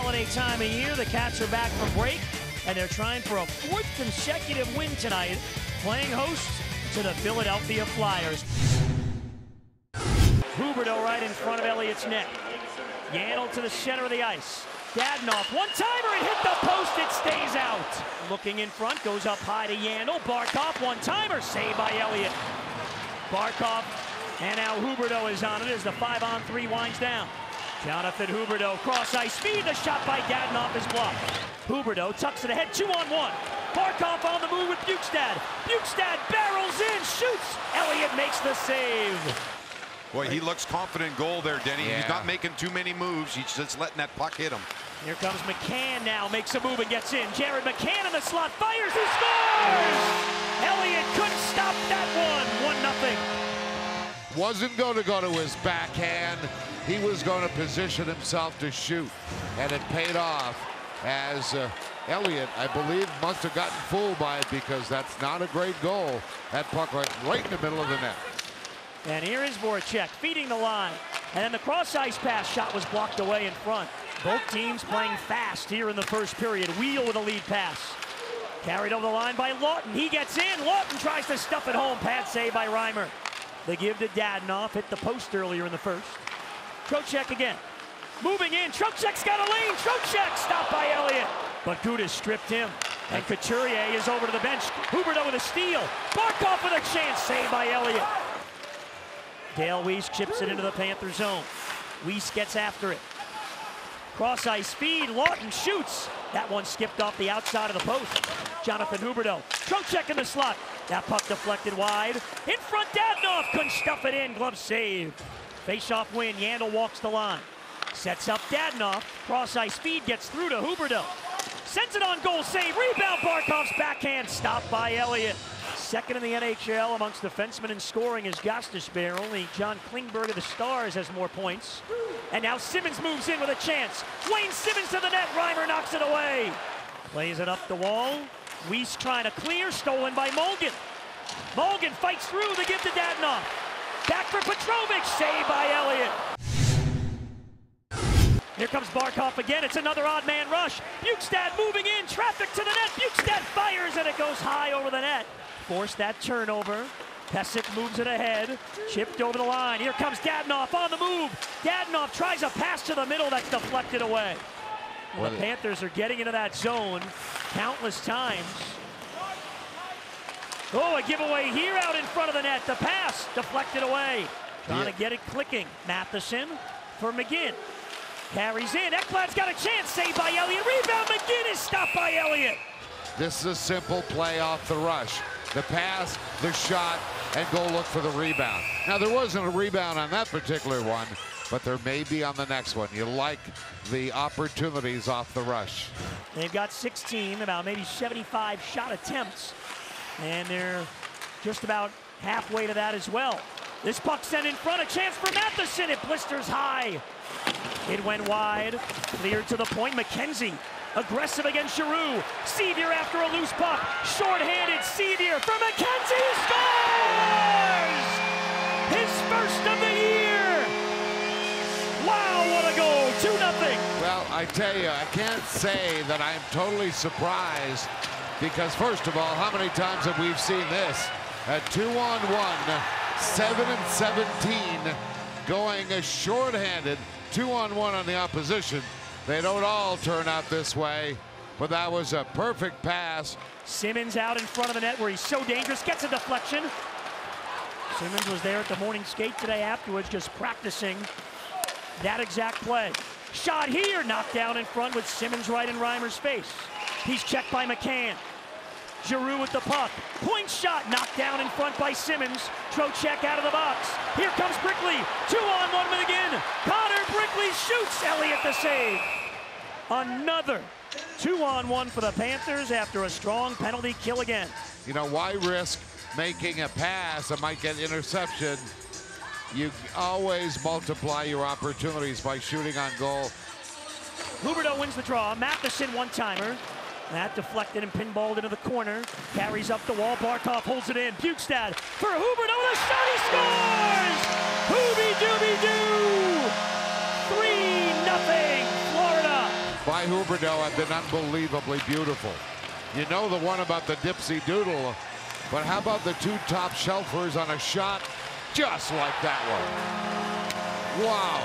holiday time of year. The Cats are back from break, and they're trying for a fourth consecutive win tonight, playing host to the Philadelphia Flyers. Huberdeau right in front of Elliott's net. Yandle to the center of the ice. Dadonov, one-timer, it hit the post, it stays out. Looking in front, goes up high to Yandle. Barkov, one-timer, saved by Elliott. Barkov, and now Huberdeau is on it as the 5-on-3 winds down. Jonathan Huberdeau, cross-ice speed, the shot by Dadonov is blocked. Huberdeau tucks it ahead, 2-on-1. Barkov on the move with Bjugstad. Bjugstad barrels in, shoots. Elliott makes the save. Boy, he looks confident goal there, Denny. Yeah. He's not making too many moves. He's just letting that puck hit him. Here comes McCann now, makes a move and gets in. Jared McCann in the slot, fires, he scores! Elliott couldn't stop that one, 1-0. Wasn't going to go to his backhand. He was going to position himself to shoot, and it paid off as Elliott, I believe, must have gotten fooled by it because that's not a great goal. That puck went right in the middle of the net. And here is Voracek feeding the line. And then the cross-ice pass shot was blocked away in front. Both teams playing fast here in the first period. Wheel with a lead pass. Carried over the line by Lawton. He gets in. Lawton tries to stuff it home. Pad save by Reimer. They give to Dadonov. Hit the post earlier in the first. Trocheck again. Moving in. Trocheck's got a lane. Trocheck stopped by Elliott. But Gudas stripped him. And Couturier is over to the bench. Huberdeau with a steal. Barkov with a chance. Saved by Elliott. Dale Weiss chips it into the Panther zone. Weiss gets after it. Cross-ice feed, Lawton shoots. That one skipped off the outside of the post. Jonathan Huberdeau, Trocheck in the slot. That puck deflected wide. In front, Dadonov couldn't stuff it in, glove save. Face-off win, Yandle walks the line. Sets up Dadonov, cross-ice feed gets through to Huberdeau. Sends it on goal, save, rebound, Barkov's backhand, stopped by Elliott. Second in the NHL amongst defensemen in scoring is Gostisbehere. Only John Klingberg of the Stars has more points. And now Simmons moves in with a chance. Wayne Simmons to the net. Reimer knocks it away. Plays it up the wall. Weiss trying to clear. Stolen by Mulligan. Mulligan fights through the give to Dadonov. Back for Petrovic. Saved by Elliott. Here comes Barkov again. It's another odd man rush. Bjugstad moving in. Traffic to the net. Bjugstad fires and it goes high over the net. Force that turnover. Pesic moves it ahead. Chipped over the line. Here comes Dadonov on the move. Dadonov tries a pass to the middle that's deflected away. Well, the Panthers are getting into that zone countless times. Oh, a giveaway here out in front of the net. The pass deflected away. Trying to get it clicking. Matheson for McGinn. Carries in. Ekblad's got a chance. Saved by Elliott. Rebound. McGinn is stopped by Elliott. This is a simple play off the rush. The pass, the shot, and go look for the rebound. Now, there wasn't a rebound on that particular one, but there may be on the next one. You like the opportunities off the rush. They've got 16, about maybe 75 shot attempts, and they're just about halfway to that as well. This puck sent in front, a chance for Matheson. It blisters high. It went wide, cleared to the point. McKenzie aggressive against Giroux. Sevier after a loose puck. Short-handed Sevier for McKenzie. He scores! His first of the year. Wow, what a goal. 2-0. Well, I tell you, I can't say that I'm totally surprised because, first of all, how many times have we seen this? A 2-on-1, 7-17, going a short-handed 2-on-1 on the opposition. They don't all turn out this way, but that was a perfect pass. Simmons out in front of the net where he's so dangerous, gets a deflection. Simmons was there at the morning skate today afterwards, just practicing that exact play. Shot here, knocked down in front with Simmons right in Reimer's face. He's checked by McCann. Giroux with the puck. Point shot, knocked down in front by Simmons. Trocheck out of the box. Here comes Brickley. 2-on-1 with again. Connor Brickley shoots. Elliott the save. Another 2-on-1 for the Panthers after a strong penalty kill again. You know, why risk making a pass that might get interception? You always multiply your opportunities by shooting on goal. Huberdeau wins the draw. Matheson one-timer. That deflected and pinballed into the corner. Carries up the wall. Barkov holds it in. Bjugstad for Huberdeau with a shot. He scores! Hooby-dooby-doo! 3-0 Florida. by Huberdeau have been unbelievably beautiful. You know the one about the dipsy doodle, but how about the two top shelfers on a shot just like that one? Wow.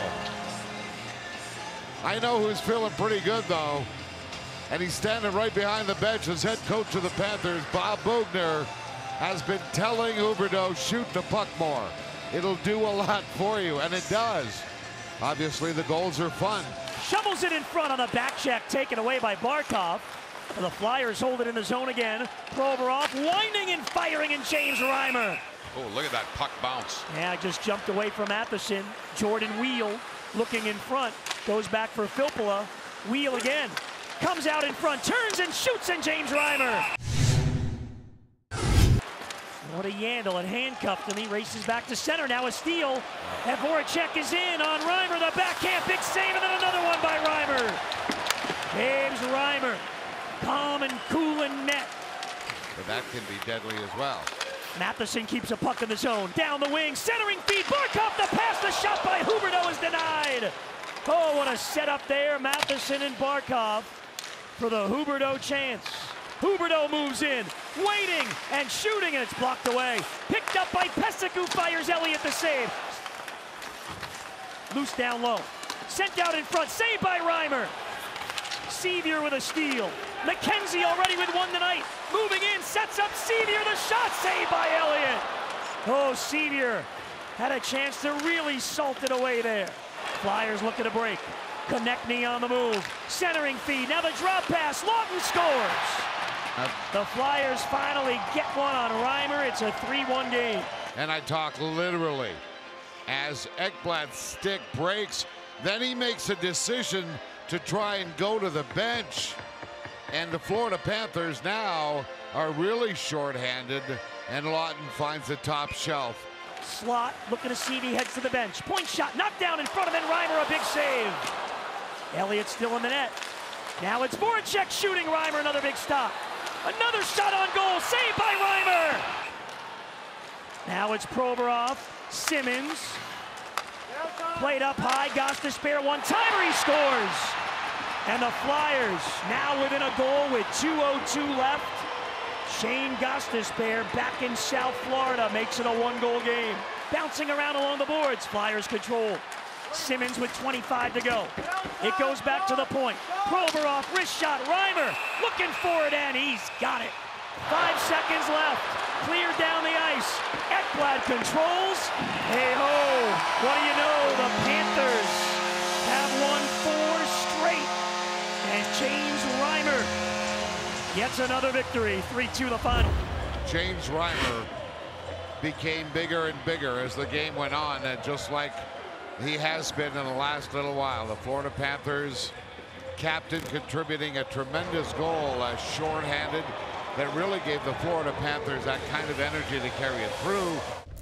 I know who's feeling pretty good, though. And he's standing right behind the bench as head coach of the Panthers. Bob Boughner has been telling Huberdeau, shoot the puck more. It'll do a lot for you, and it does. Obviously, the goals are fun. Shovels it in front on the back check, taken away by Barkov. The Flyers hold it in the zone again. Provorov winding and firing, and James Reimer. Oh, look at that puck bounce. Yeah, just jumped away from Matheson. Jordan Wheel looking in front. Goes back for Filppula. Wheel again. Comes out in front, turns and shoots, and James Reimer. What a Yandle, and handcuffed him. He races back to center. Now a steal. And Voracek is in on Reimer. The backhand, big save, and then another one by Reimer. James Reimer, calm and cool in net. But that can be deadly as well. Matheson keeps a puck in the zone. Down the wing, centering feed. Barkov, the pass, the shot by Huberdeau is denied. Oh, what a setup there. Matheson and Barkov for the Huberdeau chance. Huberdeau moves in, waiting and shooting, and it's blocked away. Picked up by Pysyk, who fires Elliott the save. Loose down low. Sent out in front, saved by Reimer. Sevier with a steal. McKenzie already with one tonight. Moving in, sets up Sevier, the shot, saved by Elliott. Oh, Sevier had a chance to really salt it away there. Flyers looking to break. Konechny on the move. Centering feed, now the drop pass, Lawton scores. The Flyers finally get one on Reimer. It's a 3-1 game. And I talk literally. As Ekblad's stick breaks, then he makes a decision to try and go to the bench. And the Florida Panthers now are really shorthanded, and Lawton finds the top shelf. Slot looking to see if he heads to the bench. Point shot knocked down in front of him. Reimer a big save. Elliott still in the net. Now it's Voracek shooting. Reimer another big stop. Another shot on goal, saved by Reimer. Now it's Provorov, Simmons. Played up high, Gostisbehere one-timer, he scores. And the Flyers now within a goal with 2:02 left. Shane Gostisbehere back in South Florida makes it a one-goal game. Bouncing around along the boards, Flyers control. Simmons with 25 to go. It goes back to the point. Provorov, wrist shot, Reimer looking for it, and he's got it. 5 seconds left. Cleared down the ice. Ekblad controls. Hey-ho, what do you know? The Panthers have won 4 straight. And James Reimer gets another victory. 3-2 the final. James Reimer became bigger and bigger as the game went on, and just like he has been in the last little while. The Florida Panthers captain contributing a tremendous goal, shorthanded, that really gave the Florida Panthers that kind of energy to carry it through.